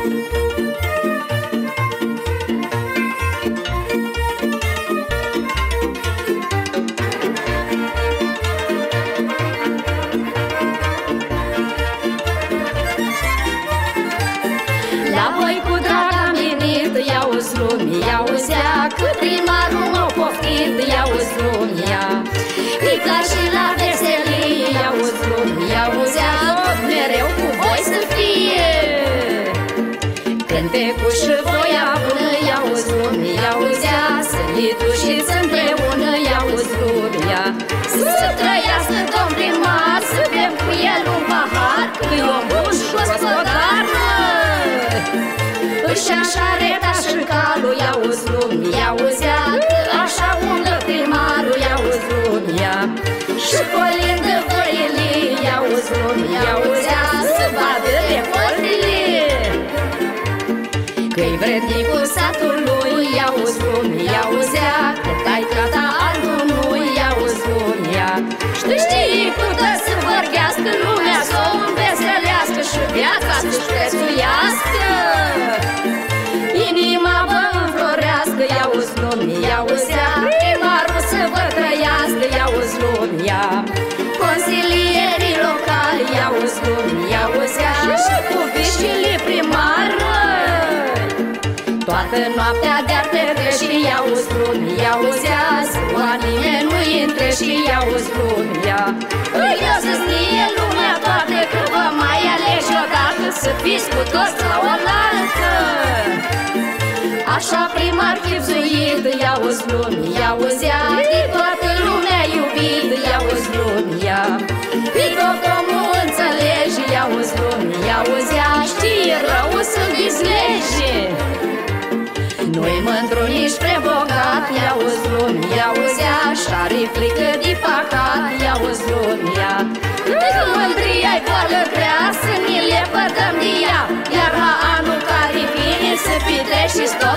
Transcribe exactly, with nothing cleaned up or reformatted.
La voi cu drag am venit, i-auzi lumea, auzea că primarul m-a poftit, i-auzi lumea. Îi place la veselie, i-auzi lumea, auzea tot mereu cu voi să fie. Cântecul și voia bună, i-auzi lumea, auzea, săritul și-ți împreună, i-auzi lumea. Să trăiască domn primar, să bem cu el un pahar, că-i om bun și gospodar. Și așa retaș-n calul, i-auzi lumea, i-auzea, așa umblă primarul, i-auzi lumea. Și colindă voile, i-auzi lumea, i-auzea, să vadă de portile. Că-i vrednicul satului, i-auzi lumea, i-auzea, că taica-ta albunului, i-auzi lumea. Și știi câtă să vorbească lumea, s-o înveselească și viața să-și prețuiască. Inima vă înflorească, i-auzi lumea, i-auzea, primarul să vă trăiască, i-auzi lumea. Consilierii locali, i-auzi lumea, i-auzea, și cu vișile primar. Toată noaptea de-ar petrece, i-auzi lumea, i-auzea, să la nimeni nu intre și i-auzi lumea. Eu să-ți nie lumea toată, că vă mai alegi odată, să fiți cu toți la oaltă. Așa primar chipzuit, i-auzi lumea, i-auzea, de toată lumea iubit, i-auzi lumea. Pe tot omul înțelege, i-auzi lumea, i-auzea, știe rău să-l dizlege. Nu-i mândru nici prea bogat, i-auzi lumea, i-auzea, și-are frică de păcat, i-auzi lumea. Că mândria-i boală grea, să ni le pădăm de ea, iar la anul care vine să petreci și